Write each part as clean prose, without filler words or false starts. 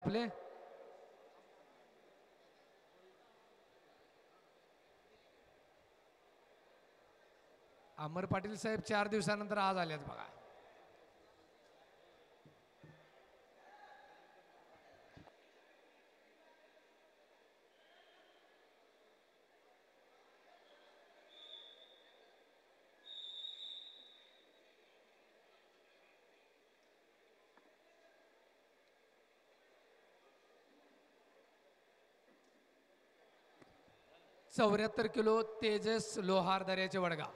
आपले अमर पाटील साहेब 4 दिवसानंतर आज आलेत बघा. चौऱ्याहत्तर किलो तेजस लोहार दर्याचे वडगाव.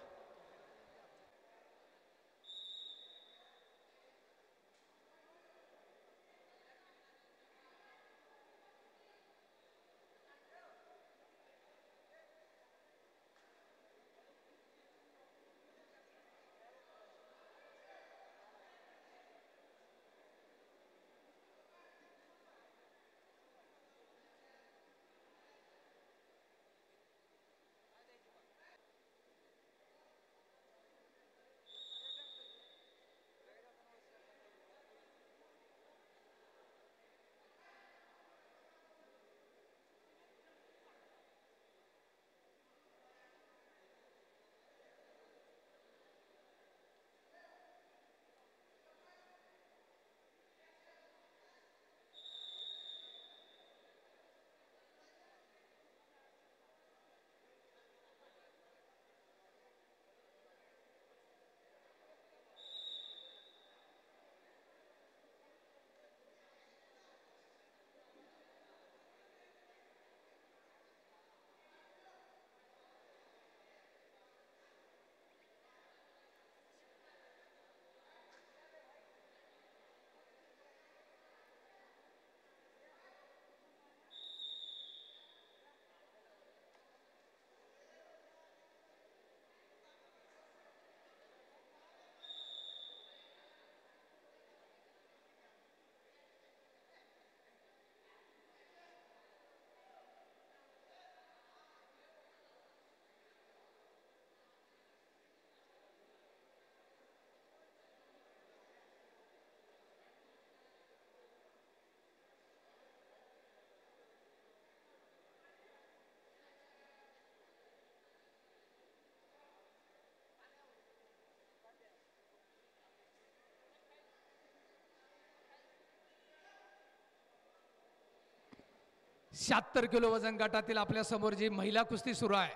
शहात्तर किलो वजन गटातील आपल्या समोर जी महिला कुस्ती सुरू आहे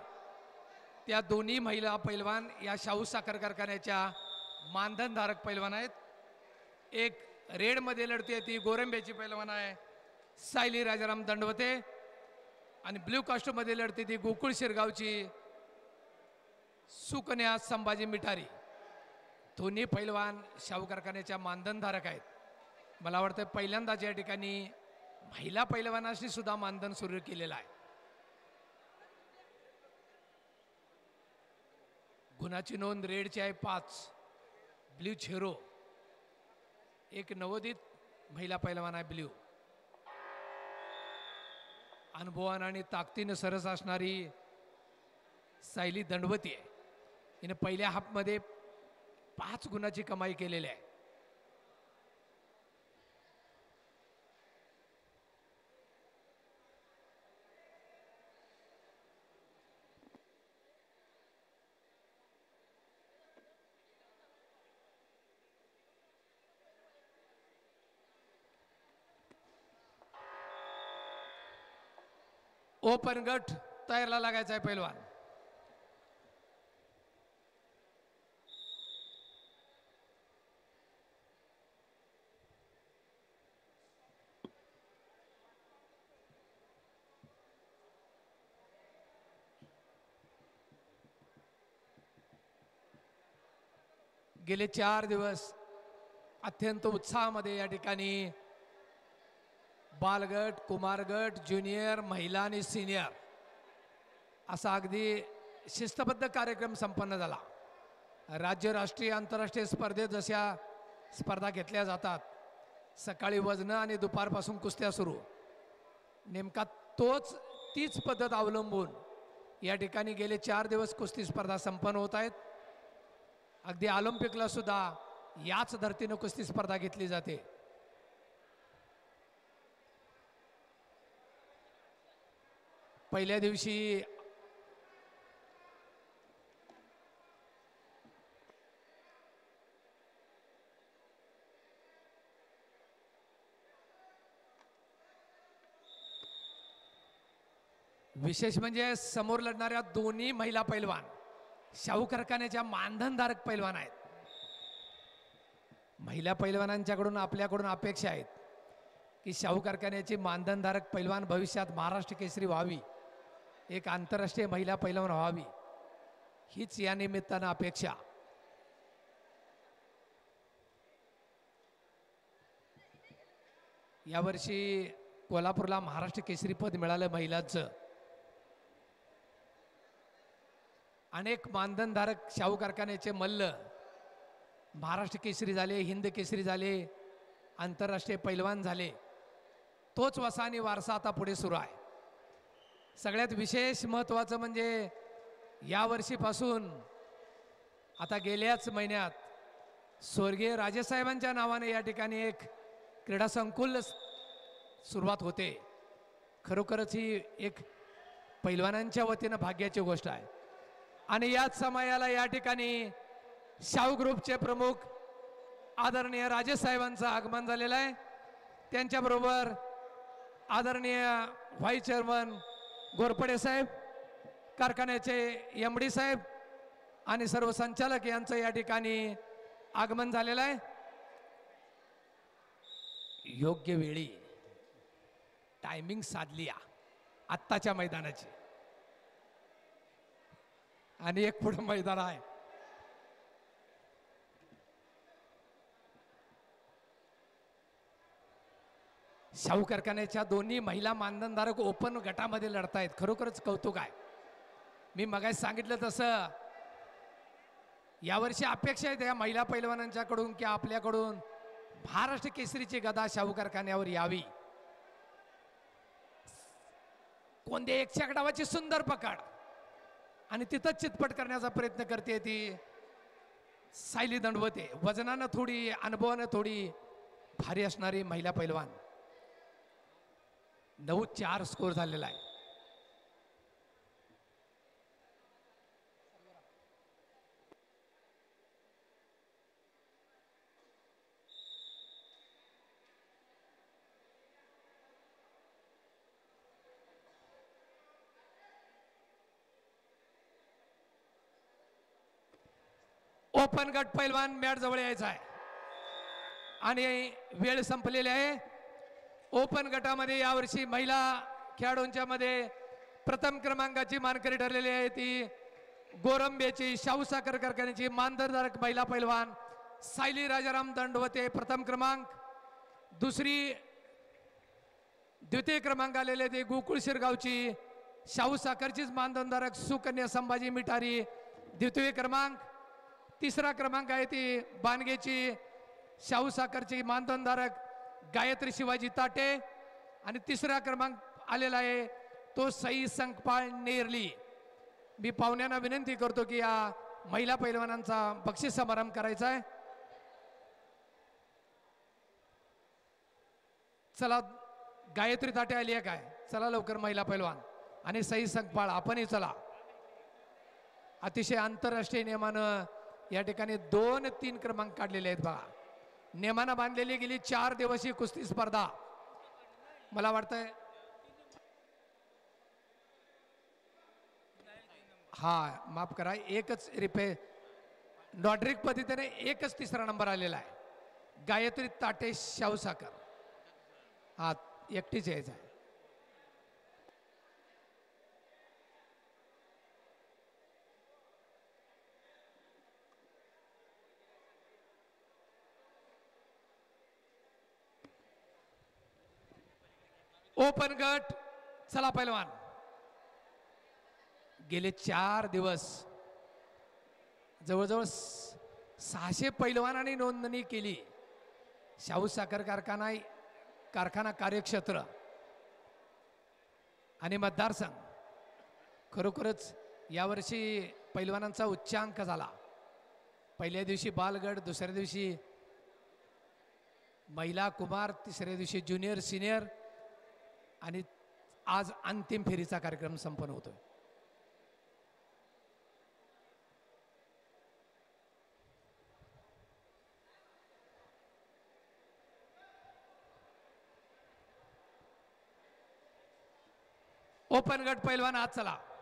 त्या दोन्ही महिला पैलवान या शाहू साखर कारखान्याच्या मानधनधारक पैलवान आहेत. एक रेड मध्ये लढते ती गोरंब्याची पैलवान आहे सायली राजाराम दंडवते आणि ब्ल्यू कास्टूम मध्ये लढते ती गोकुळ शिरगावची सुकन्या संभाजी मिठारी. दोन्ही पैलवान शाहू कारखान्याच्या मानधनधारक आहेत. मला वाटतं पहिल्यांदाच या ठिकाणी महिला पैलवानांनी सुद्धा मानधन सुरू केलेलं आहे. गुणाची नोंद रेडची आहे 5, ब्ल्यू 0. एक नवोदित महिला पैलवान आहे ब्ल्यू. अनुभवान आणि ताकदीनं सरस असणारी सायली दंडवती आहे. हिने पहिल्या हाफमध्ये 5 गुणाची कमाई केलेली आहे. ओपन गट तयारला लागायचा आहे पैलवान. गेले 4 दिवस अत्यंत उत्साहामध्ये या ठिकाणी बालगट, कुमारगट, ज्युनियर, महिला आणि सिनियर असा अगदी शिस्तबद्ध कार्यक्रम संपन्न झाला. राज्य, राष्ट्रीय, आंतरराष्ट्रीय स्पर्धेत जशा स्पर्धा घेतल्या जातात सकाळी वजन आणि दुपारपासून कुस्त्या सुरू, नेमका तीच पद्धत अवलंबून या ठिकाणी गेले 4 दिवस कुस्ती स्पर्धा संपन्न होत आहेत. अगदी ऑलिम्पिकला सुद्धा याच धर्तीनं कुस्ती स्पर्धा घेतली जाते. पहिल्या दिवशी विशेष म्हणजे समोर लढणाऱ्या दोन्ही महिला पैलवान शाहू कारखान्याच्या मानधनधारक पैलवान आहेत. महिला पैलवानांच्याकडून आपल्याकडून अपेक्षा आहेत की शाहू कारखान्याची मानधनधारक पैलवान भविष्यात महाराष्ट्र केसरी व्हावी, एक आंतरराष्ट्रीय महिला पैलवान व्हावी, हीच या निमित्तानं अपेक्षा. यावर्षी कोल्हापूरला महाराष्ट्र केसरी पद मिळालं महिलांचं. अनेक मानधनधारक शाहू कारखान्याचे मल्ल महाराष्ट्र केसरी झाले, हिंद केसरी झाले, आंतरराष्ट्रीय पैलवान झाले. तोच वसा आणि वारसा आता पुढे सुरू आहे. सगळ्यात विशेष महत्त्वाचं म्हणजे यावर्षीपासून आता गेल्याच महिन्यात स्वर्गीय राजेसाहेबांच्या नावाने या ठिकाणी एक क्रीडा संकुल सुरुवात होते. खरोखरच ही एक पैलवानांच्या वतीनं भाग्याची गोष्ट आहे. आणि याच समयाला या ठिकाणी शाहू ग्रुपचे प्रमुख आदरणीय राजेसाहेबांचं आगमन झालेलं आहे. त्यांच्याबरोबर आदरणीय व्हाईस चेअरमन घोरपडे साहेब, कारखान्याचे एमडी साहेब आणि सर्व संचालक यांचं या ठिकाणी आगमन झालेलं आहे. योग्य वेळी टायमिंग साधली आत्ताच्या मैदानाची. आणि एक पुढं मैदान आहे. शाहू कारखान्याच्या दोन्ही महिला मानधनधारक ओपन गटामध्ये लढतायत. खरोखरच कौतुक आहे. मी मगाशी सांगितलं तसं यावर्षी अपेक्षा आहे या महिला पैलवानांच्याकडून की आपल्याकडून महाराष्ट्र केसरीची गदा शाहू कारखान्यावर यावी. कोणत्या एकशे आकडावाची सुंदर पकड आणि तिथंच चितपट करण्याचा प्रयत्न करते ती सायली दंडवते. वजनानं थोडी, अनुभवानं थोडी भारी असणारी महिला पैलवान. 9-4 स्कोर झालेला आहे. ओपन गट पैलवान मॅट जवळ यायचा आहे आणि वेळ संपलेली आहे. ओपन गटामध्ये यावर्षी महिला खेळाडूंच्या मध्ये प्रथम क्रमांकाची मानकरी ठरलेली आहे ती गोरंबेची शाहू साखर कारखान्याची मानधनधारक महिला पैलवान सायली राजाराम दंडवते प्रथम क्रमांक. द्वितीय क्रमांक आलेले ते गोकुळ शिरगावची शाहू साखरचीच मानधनधारक सुकन्या संभाजी मिठारी द्वितीय क्रमांक. तिसरा क्रमांक आहे ती बानगेची शाहू साखरची मानधनधारक गायत्री शिवाजी ताटे आणि तिसरा क्रमांक आलेला आहे तो सई संकपाळ नेरली. मी पाहुण्यांना विनंती करतो की या महिला पैलवानांचा बक्षीस समारंभ करायचा आहे. चला गायत्री ताटे आली आहे काय? चला लवकर महिला पैलवान आणि सई संकपाळ आपणही चला. अतिशय आंतरराष्ट्रीय नियमानं या ठिकाणी 2-3 क्रमांक काढलेले आहेत बघा. नियमानं बांधलेली गेली 4 दिवसीय कुस्ती स्पर्धा. मला वाटतंय माफ करा, एकच नॉड्रिक पद्धतीने एकच तिसरा नंबर आलेला आहे. गायत्री ताटे शाहू साखर एकटीच यायचा आहे. ओपन गट चला पैलवान. गेले 4 दिवस जवळजवळ 600 पैलवानांनी नोंदणी केली. शाहू साखर कारखाना कार्यक्षेत्र आणि मतदारसंघ खरोखरच यावर्षी पैलवानांचा उच्चांक झाला. पहिल्या दिवशी बालगड, दुसऱ्या दिवशी महिला कुमार, तिसऱ्या दिवशी ज्युनियर सिनियर आणि आज अंतिम फेरीचा कार्यक्रम संपन्न होतोय. ओपन गट पैलवान आज चला.